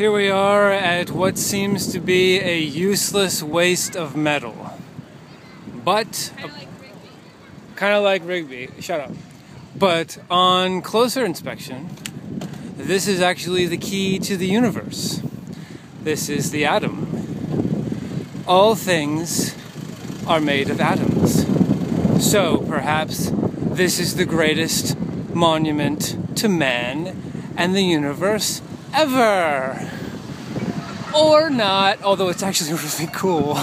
Here we are at what seems to be a useless waste of metal. But, kind of like Rigby. Shut up. But on closer inspection, this is actually the key to the universe. This is the atom. All things are made of atoms. So perhaps this is the greatest monument to man and the universe ever. Or not, although it's actually really cool.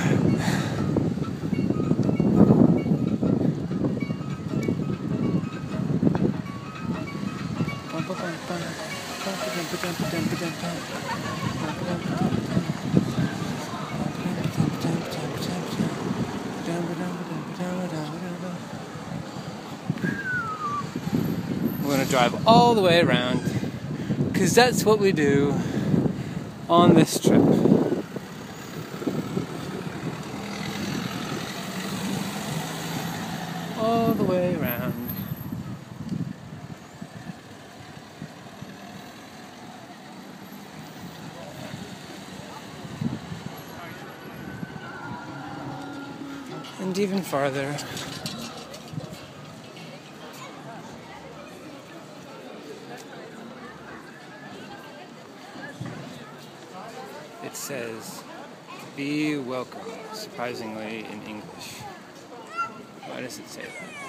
We're gonna drive all the way around, because that's what we do on this trip. All the way around. And even farther. It says, "Be welcome," surprisingly in English. Why does it say that?